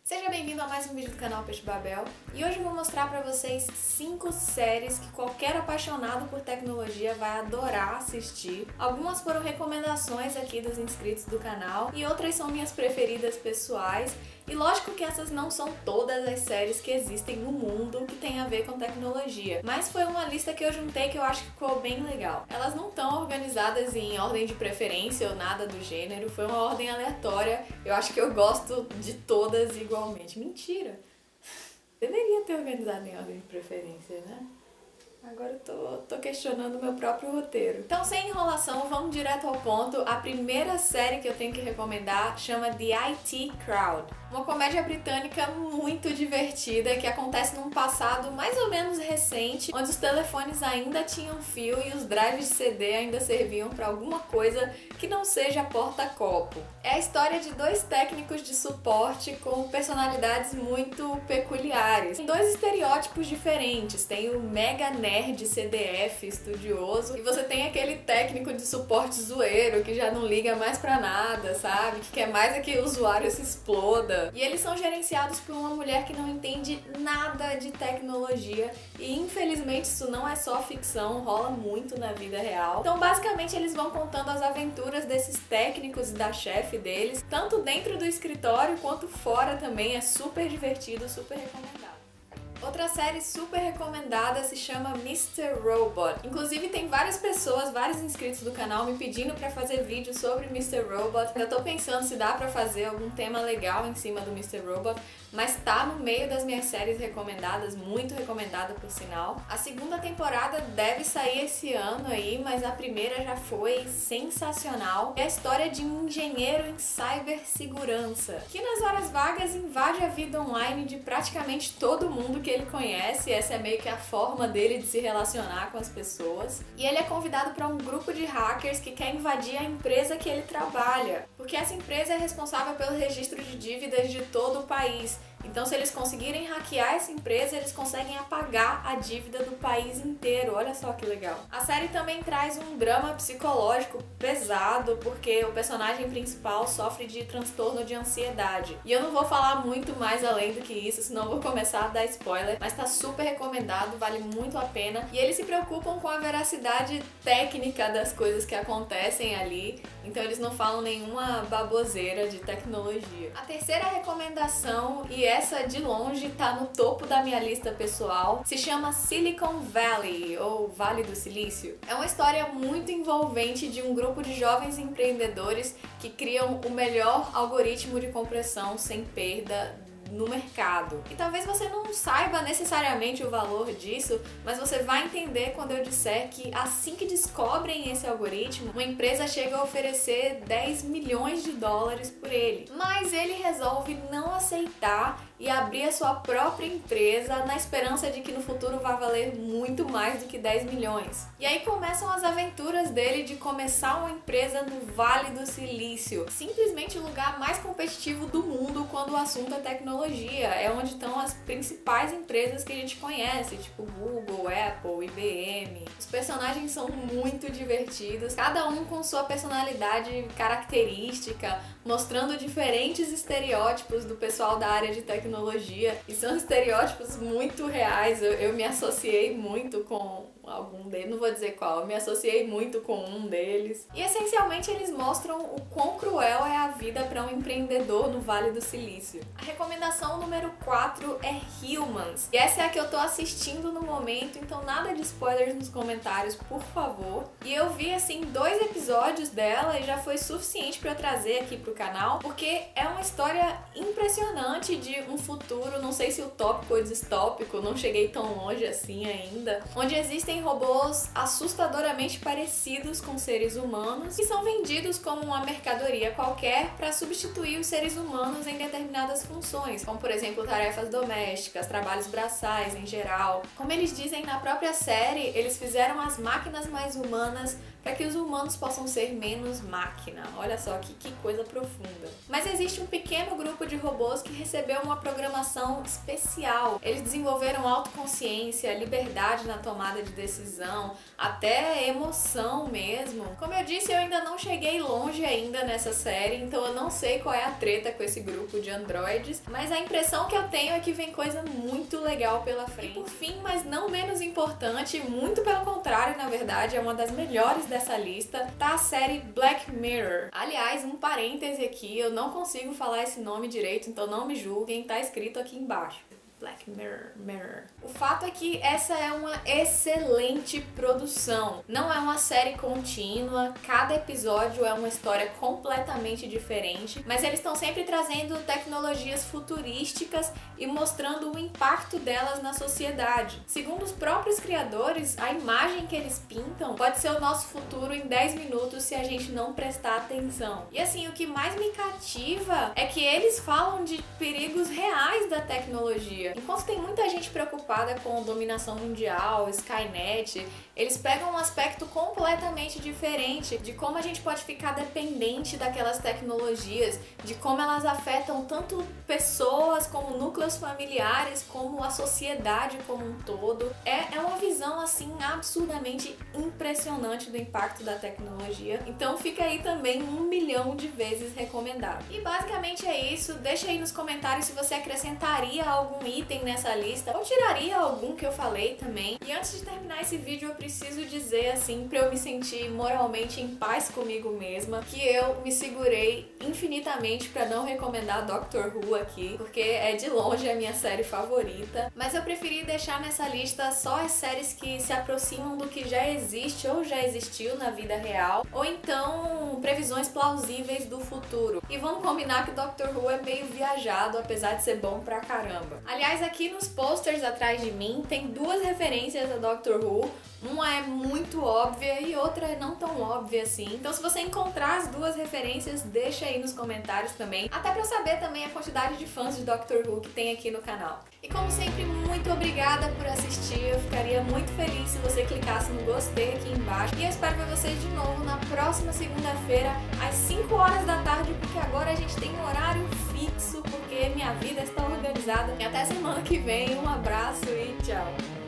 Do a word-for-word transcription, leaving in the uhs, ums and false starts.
Seja bem-vindo a mais um vídeo do canal Peixe Babel e hoje eu vou mostrar para vocês cinco séries que qualquer apaixonado por tecnologia vai adorar assistir. Algumas foram recomendações aqui dos inscritos do canal e outras são minhas preferidas pessoais. E lógico que essas não são todas as séries que existem no mundo que tem a ver com tecnologia, mas foi uma lista que eu juntei que eu acho que ficou bem legal. Elas não estão organizadas em ordem de preferência ou nada do gênero, foi uma ordem aleatória. Eu acho que eu gosto de todas igualmente. Mentira! Deveria ter organizado em ordem de preferência, né? Agora eu tô, tô questionando o meu próprio roteiro. Então, sem enrolação, vamos direto ao ponto. A primeira série que eu tenho que recomendar chama The I T Crowd. Uma comédia britânica muito divertida que acontece num passado mais ou menos recente, onde os telefones ainda tinham fio e os drives de C D ainda serviam para alguma coisa que não seja porta-copo. É a história de dois técnicos de suporte com personalidades muito peculiares. Tem dois estereótipos diferentes. Tem o mega nerd C D F estudioso e você tem aquele técnico de suporte zoeiro que já não liga mais pra nada, sabe? Que quer mais é que o usuário se exploda. E eles são gerenciados por uma mulher que não entende nada de tecnologia e infelizmente isso não é só ficção, rola muito na vida real. Então basicamente eles vão contando as aventuras desses técnicos e da chefe deles, tanto dentro do escritório quanto fora também. É super divertido, super recomendado. Outra série super recomendada se chama mister Robot. Inclusive tem várias pessoas, vários inscritos do canal me pedindo pra fazer vídeo sobre mister Robot. Eu tô pensando se dá pra fazer algum tema legal em cima do mister Robot, mas tá no meio das minhas séries recomendadas, muito recomendada por sinal. A segunda temporada deve sair esse ano aí, mas a primeira já foi sensacional. É a história de um engenheiro em cibersegurança, que nas horas vagas invade a vida online de praticamente todo mundo que ele conhece. Essa é meio que a forma dele de se relacionar com as pessoas. E ele é convidado para um grupo de hackers que quer invadir a empresa que ele trabalha, porque essa empresa é responsável pelo registro de dívidas de todo o país. Então, se eles conseguirem hackear essa empresa, eles conseguem apagar a dívida do país inteiro. Olha só que legal. A série também traz um drama psicológico pesado, porque o personagem principal sofre de transtorno de ansiedade. E eu não vou falar muito mais além do que isso, senão eu vou começar a dar spoiler, mas tá super recomendado, vale muito a pena. E eles se preocupam com a veracidade técnica das coisas que acontecem ali, então eles não falam nenhuma baboseira de tecnologia. A terceira recomendação, e essa de longe tá no topo da minha lista pessoal, se chama Silicon Valley, ou Vale do Silício. É uma história muito envolvente de um grupo de jovens empreendedores que criam o melhor algoritmo de compressão sem perda no mercado. E talvez você não saiba necessariamente o valor disso, mas você vai entender quando eu disser que assim que descobrem esse algoritmo, uma empresa chega a oferecer dez milhões de dólares por ele. Mas ele resolve não aceitar e abrir a sua própria empresa na esperança de que no futuro vai valer muito mais do que dez milhões. E aí começam as aventuras dele de começar uma empresa no Vale do Silício, simplesmente o lugar mais competitivo do mundo quando o assunto é tecnologia. É onde estão as principais empresas que a gente conhece, tipo Google, Apple, I B M. Os personagens são muito divertidos, cada um com sua personalidade característica, mostrando diferentes estereótipos do pessoal da área de tecnologia. E são estereótipos muito reais. Eu, eu me associei muito com algum deles, não vou dizer qual, eu me associei muito com um deles. E essencialmente eles mostram o quão cruel é a vida para um empreendedor no Vale do Silício. A recomendação número quatro é Humans. E essa é a que eu tô assistindo no momento, então nada de spoilers nos comentários, por favor. E eu vi assim dois episódios dela e já foi suficiente para eu trazer aqui pro canal, porque é uma história impressionante de um futuro, não sei se utópico ou distópico, não cheguei tão longe assim ainda, onde existem robôs assustadoramente parecidos com seres humanos que são vendidos como uma mercadoria qualquer para substituir os seres humanos em determinadas funções, como por exemplo tarefas domésticas, trabalhos braçais em geral. Como eles dizem na própria série, eles fizeram as máquinas mais humanas para que os humanos possam ser menos máquina. Olha só que, que coisa profunda. Mas existe um pequeno grupo de robôs que recebeu uma programação especial. Eles desenvolveram autoconsciência, liberdade na tomada de decisão, até emoção mesmo. Como eu disse, eu ainda não cheguei longe ainda nessa série, então eu não sei qual é a treta com esse grupo de androides, mas a impressão que eu tenho é que vem coisa muito legal pela frente. E por fim, mas não menos importante, muito pelo contrário, na verdade, é uma das melhores dessa lista, tá a série Black Mirror. Aliás, um parêntese aqui, eu não consigo falar esse nome direito, então não me julguem, tá escrito aqui embaixo. Black Mirror, Mirror. O fato é que essa é uma excelente produção. Não é uma série contínua, cada episódio é uma história completamente diferente, mas eles estão sempre trazendo tecnologias futurísticas e mostrando o impacto delas na sociedade. Segundo os próprios criadores, a imagem que eles pintam pode ser o nosso futuro em dez minutos se a gente não prestar atenção. E assim, o que mais me cativa é que eles falam de perigos reais da tecnologia. Enquanto tem muita gente preocupada com dominação mundial, Skynet, eles pegam um aspecto completamente diferente de como a gente pode ficar dependente daquelas tecnologias, de como elas afetam tanto pessoas como núcleos familiares, como a sociedade como um todo. É, é uma visão assim absurdamente impressionante do impacto da tecnologia. Então fica aí também um milhão de vezes recomendado. E basicamente é isso. Deixa aí nos comentários se você acrescentaria algum item nessa lista ou tiraria algum que eu falei também. E antes de terminar esse vídeo eu preciso dizer assim, pra eu me sentir moralmente em paz comigo mesma, que eu me segurei infinitamente pra não recomendar Doctor Who aqui, porque é de longe a minha série favorita, mas eu preferi deixar nessa lista só as séries que se aproximam do que já existe ou já existiu na vida real, ou então previsões plausíveis do futuro. E vamos combinar que Doctor Who é meio viajado, apesar de ser bom pra caramba. Aliás, aqui nos posters atrás de mim tem duas referências a Doctor Who. Uma é muito óbvia e outra é não tão óbvia assim. Então se você encontrar as duas referências, deixa aí nos comentários também. Até pra eu saber também a quantidade de fãs de Doctor Who que tem aqui no canal. E como sempre, muito obrigada por assistir. Eu ficaria muito feliz se você clicasse no gostei aqui embaixo. E eu espero ver vocês de novo na próxima segunda-feira, às cinco horas da tarde, porque agora a gente tem um horário fixo, porque minha vida está organizada. E até semana que vem. Um abraço e tchau!